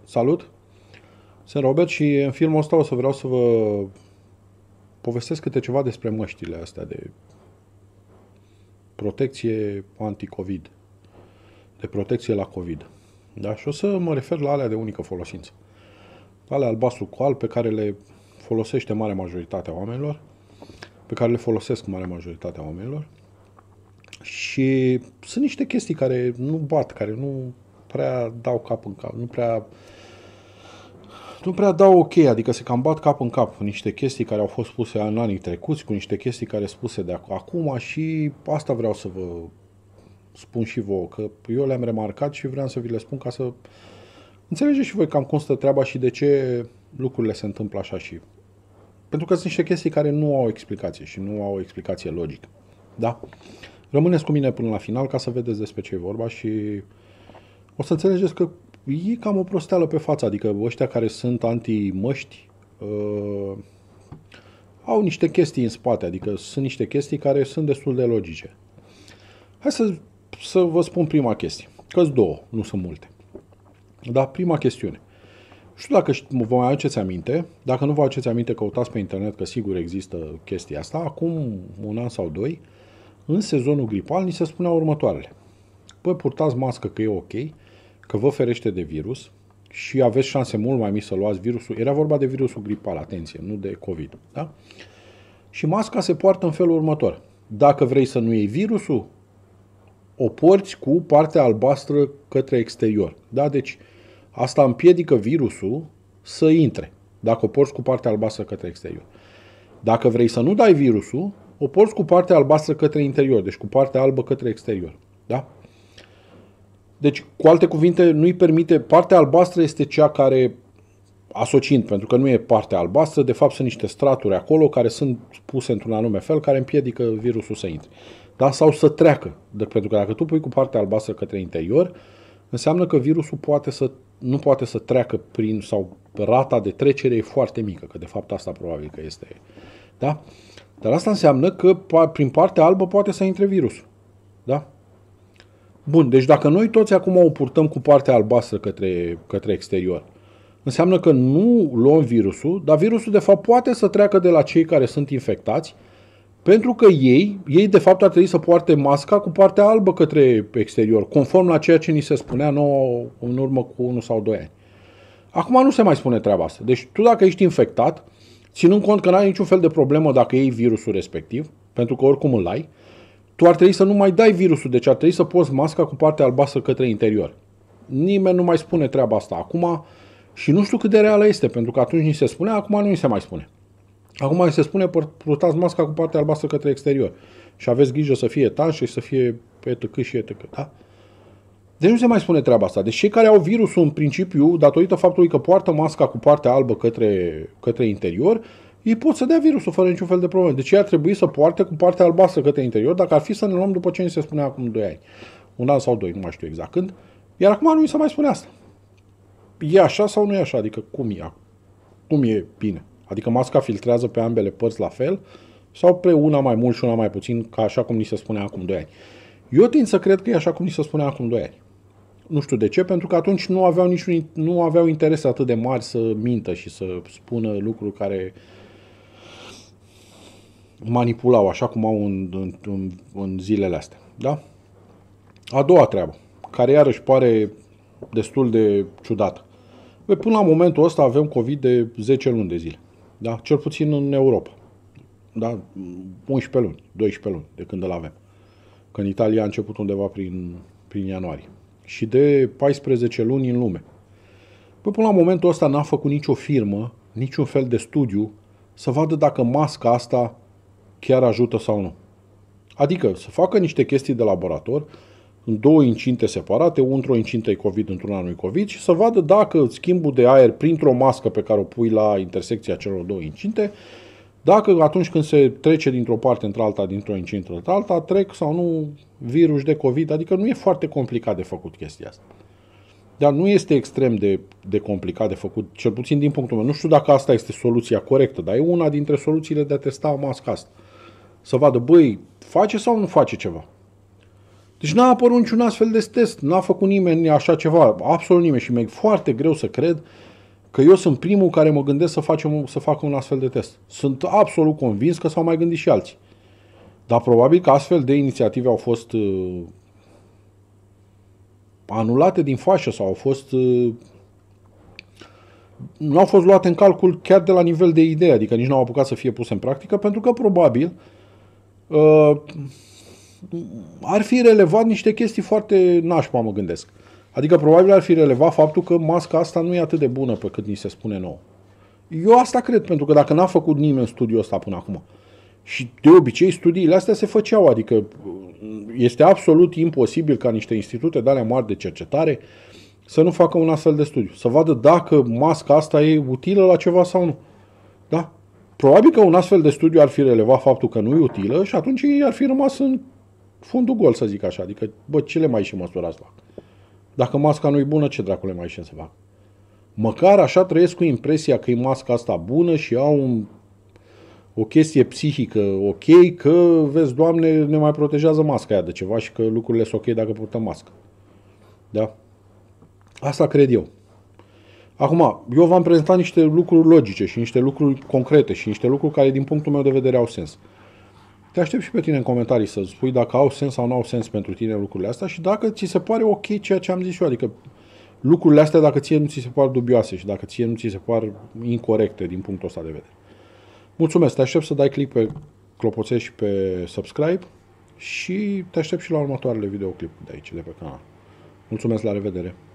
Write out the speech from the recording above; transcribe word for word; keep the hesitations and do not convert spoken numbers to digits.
Salut! Sunt Robert și în filmul ăsta o să vreau să vă povestesc câte ceva despre măștile astea de protecție anti-COVID, de protecție la COVID. Da? Și o să mă refer la alea de unică folosință. Alea albastru cu alb pe care le folosește marea majoritatea oamenilor, pe care le folosesc marea majoritatea oamenilor. Și sunt niște chestii care nu bat, care nu prea dau cap în cap, nu prea nu prea dau ok, adică se cam bat cap în cap cu niște chestii care au fost spuse în anii trecuți, cu niște chestii care sunt spuse de acum și asta vreau să vă spun și vouă, că eu le-am remarcat și vreau să vi le spun ca să înțelegeți și voi cam cum stă treaba și de ce lucrurile se întâmplă așa și... Pentru că sunt niște chestii care nu au explicație și nu au o explicație logică. Da? Rămâneți cu mine până la final ca să vedeți despre ce e vorba și o să înțelegeți că e cam o prosteală pe față, adică ăștia care sunt anti-măști uh, au niște chestii în spate, adică sunt niște chestii care sunt destul de logice. Hai să, să vă spun prima chestie, că-s două, nu sunt multe. Dar prima chestiune. Nu știu dacă vă mai aduceți aminte, dacă nu vă aduceți aminte, căutați pe internet, că sigur există chestia asta. Acum un an sau doi, în sezonul gripal, ni se spunea următoarele. Păi purtați mască că e ok, că vă ferește de virus și aveți șanse mult mai mici să luați virusul. Era vorba de virusul gripal, atenție, nu de COVID. Da? Și masca se poartă în felul următor. Dacă vrei să nu iei virusul, o porți cu partea albastră către exterior. Da? Deci asta împiedică virusul să intre, dacă o porți cu partea albastră către exterior. Dacă vrei să nu dai virusul, o porți cu partea albastră către interior, deci cu partea albă către exterior. Da? Deci, cu alte cuvinte, nu-i permite, partea albastră este cea care, asociind, pentru că nu e partea albastră, de fapt sunt niște straturi acolo care sunt puse într-un anume fel, care împiedică virusul să intre. Da? Sau să treacă. De, pentru că dacă tu pui cu partea albastră către interior, înseamnă că virusul poate să, nu poate să treacă prin, sau rata de trecere e foarte mică, că de fapt asta probabil că este. Da? Dar asta înseamnă că prin partea albă poate să intre virusul. Da? Bun, deci dacă noi toți acum o purtăm cu partea albastră către, către exterior, înseamnă că nu luăm virusul, dar virusul de fapt poate să treacă de la cei care sunt infectați, pentru că ei, ei de fapt ar trebui să poarte masca cu partea albă către exterior, conform la ceea ce ni se spunea nouă în urmă cu unu sau doi ani. Acum nu se mai spune treaba asta. Deci tu dacă ești infectat, ținând cont că n-ai niciun fel de problemă dacă iei virusul respectiv, pentru că oricum îl ai, tu ar trebui să nu mai dai virusul, deci ar trebui să poți masca cu partea albastră către interior. Nimeni nu mai spune treaba asta acum și nu știu cât de reală este, pentru că atunci ni se spunea, acum nu ni se mai spune. Acum ni se spune, purtați masca cu partea albastră către exterior și aveți grijă să fie etanșă și să fie etc și etc. Da? Deci nu se mai spune treaba asta. Deci cei care au virusul în principiu, datorită faptului că poartă masca cu partea albă către, către interior, ei pot să dea virusul fără niciun fel de problemă. Deci ei ar trebui să poarte cu partea albastră către interior, dacă ar fi să ne luăm după ce ni se spunea acum doi ani. Un an sau doi, nu mai știu exact când. Iar acum nu mi se mai spune asta. E așa sau nu e așa? Adică cum e? Cum e bine? Adică masca filtrează pe ambele părți la fel sau pe una mai mult și una mai puțin, ca așa cum ni se spunea acum doi ani? Eu tind să cred că e așa cum ni se spunea acum doi ani. Nu știu de ce, pentru că atunci nu aveau, niciun, nu aveau interese atât de mari să mintă și să spună lucruri care manipulau, așa cum au în, în, în, în zilele astea. Da? A doua treabă, care iarăși pare destul de ciudată. Bă, până la momentul ăsta avem COVID de zece luni de zile. Da? Cel puțin în Europa. Da? unsprezece luni, doisprezece luni de când îl avem. Că în Italia a început undeva prin, prin ianuarie. Și de paisprezece luni în lume. Bă, până la momentul ăsta n-a făcut nicio firmă, niciun fel de studiu să vadă dacă masca asta chiar ajută sau nu. Adică să facă niște chestii de laborator în două incinte separate, într-o incintă e COVID, într-una nu e COVID, și să vadă dacă schimbul de aer printr-o mască pe care o pui la intersecția celor două incinte, dacă atunci când se trece dintr-o parte într-alta, dintr-o incintă într-alta, trec sau nu virus de COVID. Adică nu e foarte complicat de făcut chestia asta. Dar nu este extrem de, de complicat de făcut, cel puțin din punctul meu. Nu știu dacă asta este soluția corectă, dar e una dintre soluțiile de a testa masca asta. Să vadă, băi, face sau nu face ceva? Deci n-a apărut niciun astfel de test, n-a făcut nimeni așa ceva, absolut nimeni și mi-e foarte greu să cred că eu sunt primul care mă gândesc să, facem, să fac un astfel de test. Sunt absolut convins că s-au mai gândit și alții. Dar probabil că astfel de inițiative au fost uh, anulate din fașă sau au fost uh, nu au fost luate în calcul chiar de la nivel de idee, adică nici nu au apucat să fie puse în practică, pentru că probabil uh, ar fi relevat niște chestii foarte nașpa, mă gândesc. Adică probabil ar fi relevat faptul că masca asta nu e atât de bună pe cât ni se spune nouă. Eu asta cred, pentru că dacă n-a făcut nimeni studiul ăsta până acum, și de obicei studiile astea se făceau, adică este absolut imposibil ca niște institute de alea mari de cercetare să nu facă un astfel de studiu, să vadă dacă masca asta e utilă la ceva sau nu. Da? Probabil că un astfel de studiu ar fi relevat faptul că nu e utilă și atunci ei ar fi rămas în fundul gol, să zic așa. Adică, bă, ce le mai și măsurați fac? Dacă masca nu e bună, ce dracule mai și să fac? Măcar așa trăiesc cu impresia că e masca asta bună și au un, o chestie psihică ok, că, vezi, Doamne, ne mai protejează masca aia de ceva și că lucrurile sunt ok dacă purtăm mască. Da? Asta cred eu. Acum, eu v-am prezentat niște lucruri logice și niște lucruri concrete și niște lucruri care, din punctul meu de vedere, au sens. Te aștept și pe tine în comentarii să spui dacă au sens sau nu au sens pentru tine lucrurile astea și dacă ți se pare ok ceea ce am zis eu, adică lucrurile astea dacă ție nu ți se par dubioase și dacă ție nu ți se par incorrecte din punctul ăsta de vedere. Mulțumesc, te aștept să dai click pe clopoțel și pe subscribe și te aștept și la următoarele videoclipuri de aici, de pe canal. Mulțumesc, la revedere!